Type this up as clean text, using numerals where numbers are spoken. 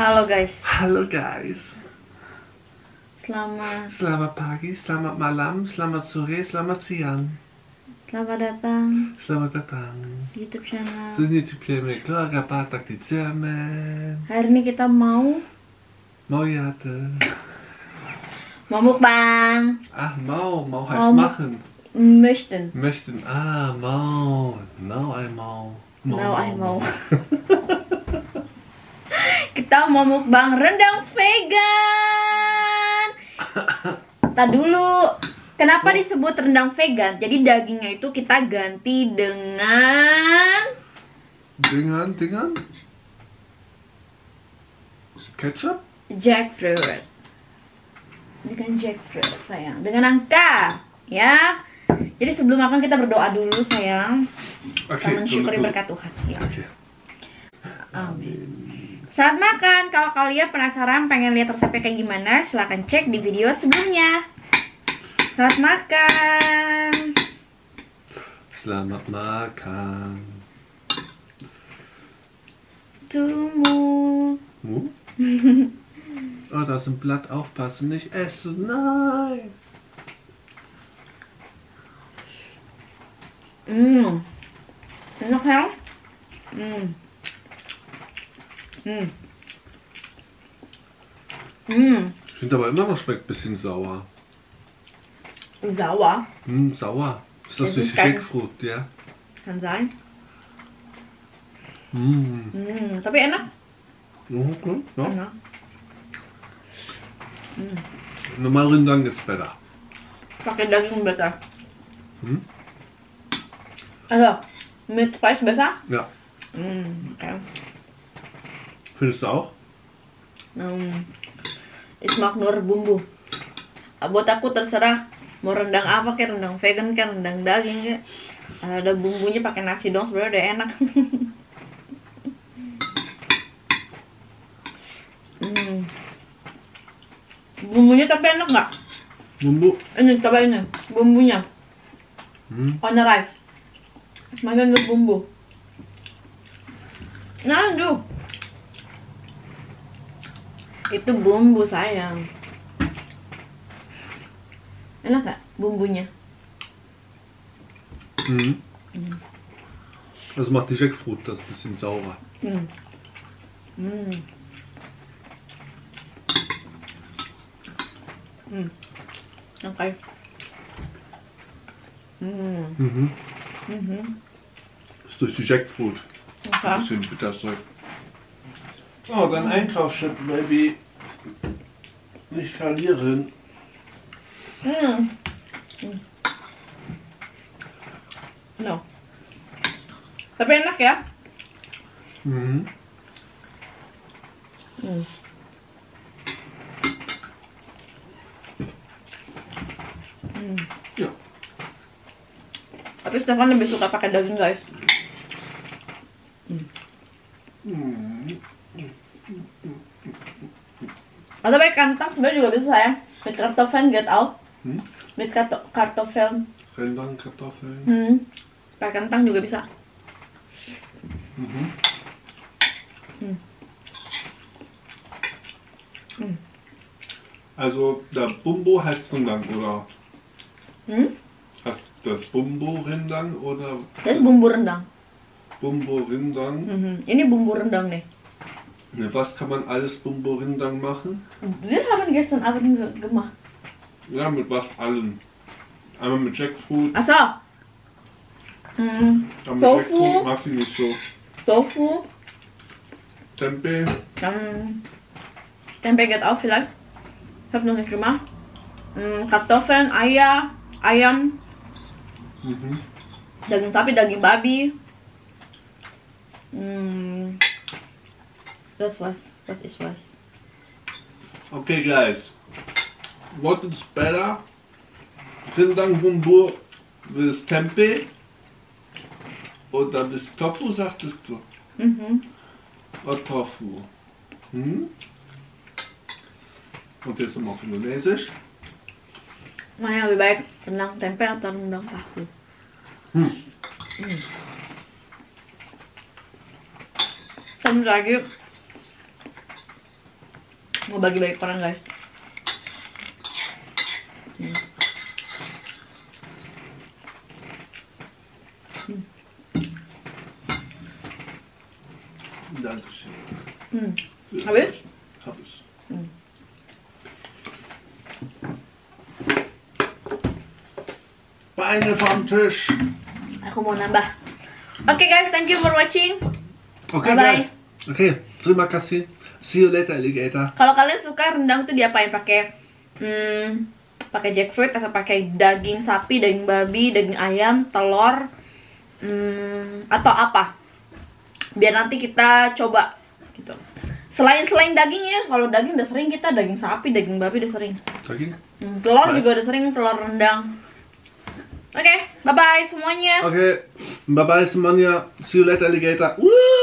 Halo guys. Halo guys. Selamat pagi, selamat malam, selamat sore, selamat siang. Selamat datang Selamat datang YouTube channel. di YouTube channel Keluarga Batak di Jerman. Hari ini kita mau ya mukbang. Mau heißt machen. Möchten. Mau. Now I mau. Kita mau mukbang rendang vegan. Tak dulu. Kenapa disebut rendang vegan? Jadi dagingnya itu kita ganti dengan Ketchup? jackfruit. Dengan jackfruit sayang. Dengan nangka, ya. Jadi sebelum makan kita berdoa dulu sayang. Kita mensyukuri berkat Tuhan. Ya. Okay. Amin. Saat makan, kalau kalian penasaran pengen lihat resepnya kayak gimana, silahkan cek di video sebelumnya. Selamat makan. Selamat makan. Tumu. Oh, da ist ein Blatt, aufpassen, nicht essen, nein. Enak ya? Ich finde aber immer noch schmeckt ein bisschen sauer. Sauer? Sauer. Ist das Das durch ist kein- Jackfruit, ja? Kann sein. Tapi enak. Okay, ja. Enak. Normal Rendang is better. Pakai daging better. Hm? Also, mit Fleisch besser? Ja. Okay. Findest du auch? Ich mag nur bumbu. Buat aku terserah mau rendang apa, kayak rendang vegan, kayak rendang daging, kayak ada bumbunya, pakai nasi dong sebenarnya udah enak. Bumbunya tapi enak nggak? Bumbu? Ini coba ini bumbunya. On the rice. Macam itu bumbu. Nah, aduh. Itu bumbu sayang. Enak gak bumbunya? Das macht die Jackfruit, das ist ein bisschen saurer. Okay. Das ist durch die Jackfruit. Ein bisschen Bitterzeug. Oh, dein Einkaufsschritt, Baby. Nicht verlieren. No. Tapi enak ya? Ja. Tapi Stefan lebih suka pakai daging guys. Atau pakai kentang sebenarnya juga bisa ya. Mit Kartoffeln geht auch. Mit Kartoffeln. Rendang, Kartoffeln. Pakai kentang juga bisa. Also, der Bumbo heißt Rendang, oder? Heißt das Bumbo Rendang oder Das ist bumbu rendang. Bumbo Rendang? Ini bumbu rendang nih. Mit was kann man alles Bumbo Rendang machen? Wir haben gestern Abend gemacht. Ja, mit was allen. Einmal mit Jackfruit. Achso. Aber mit Tofu. Jackfruit mag ich nicht so. Tofu. Tempeh. Tempeh geht auch vielleicht. Ich habe noch nicht gemacht. Kartoffeln, Eier, Ayam, daging sapi, daging babi. Das ist was. Okay, guys. What is better? Rendang Bumbo with Tempeh oder with Tofu, sagtest du? Oder Tofu. Und jetzt nochmal auf Indonesisch. Mana yang lebih baik, rendang tempe atau rendang tahu? Satu lagi, Mau bagi-bagi orang guys. Dankeschön. Habis? Habis. Beine vom Tisch. Aku mau nambah. Oke guys, thank you for watching. Okay, Bye-bye. guys. Okay, terima kasih. See you later, alligator. Kalau kalian suka rendang tuh diapain? Pakai pakai jackfruit atau pakai daging sapi, daging babi, daging ayam, telur, atau apa? Biar nanti kita coba gitu. Selain daging ya, kalau daging udah sering kita, daging sapi, daging babi udah sering. Daging? Telur juga udah sering, telur rendang. Oke, bye bye semuanya. Okay, bye bye semuanya. See you later, alligator. Woo!